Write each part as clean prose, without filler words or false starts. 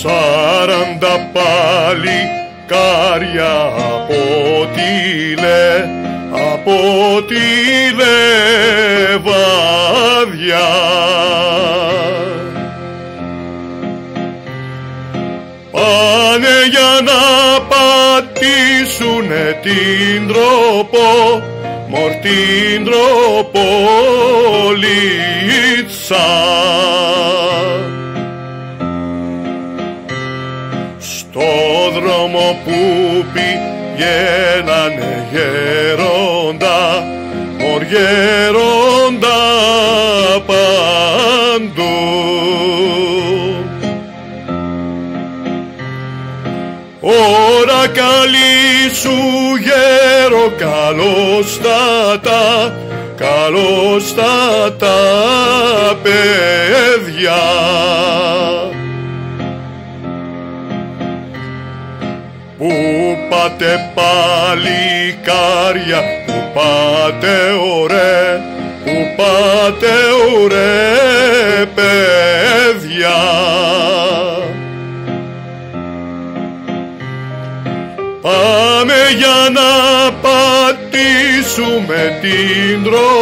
40 παλικάρια από τη Λεβαδιά. Πάνε για να πατήσουνε την την τροπολίτσα. Στο δρόμο που πηγαίνανε γέροντα, μοργέροντα παντού. Ωρα καλή σου γέρο, καλόστατα παιδιά. Πού πάτε παλικάρια, πού πάτε ωραία παιδιά. Πάμε για να πατήσουμε την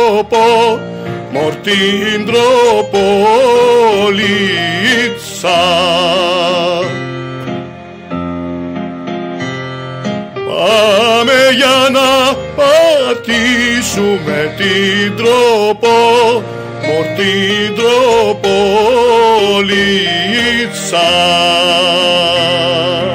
τροπολίτσα. Πάμε για να πατήσουμε την τροπολίτσα.